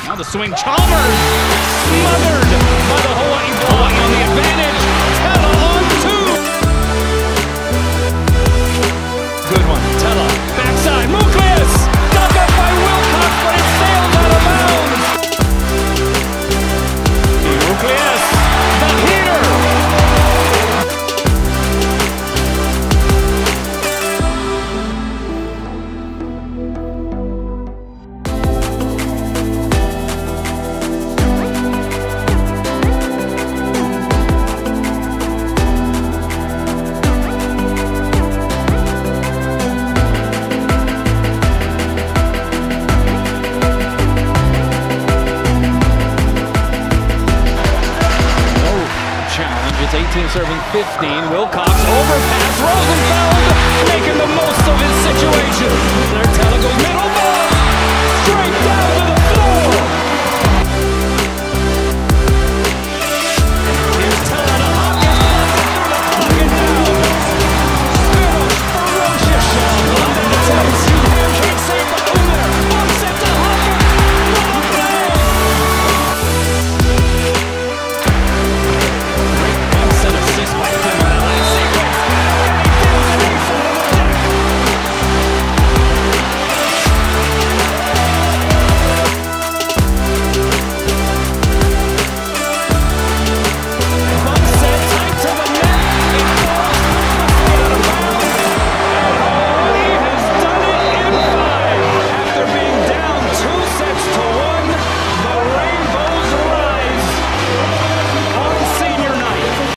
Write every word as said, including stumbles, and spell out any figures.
Now the swing, Chalmers smothered by the Hawaii Hawaii on the advantage. Tella on two. Good one, Tella, backside, Nucleus, dug up by Wilcox, but it sails out of bounds. Nucleus, the heater. It's eighteen serving fifteen. Wilcox overpass. Rosenfeld making the most of his situation. There, Tella goes.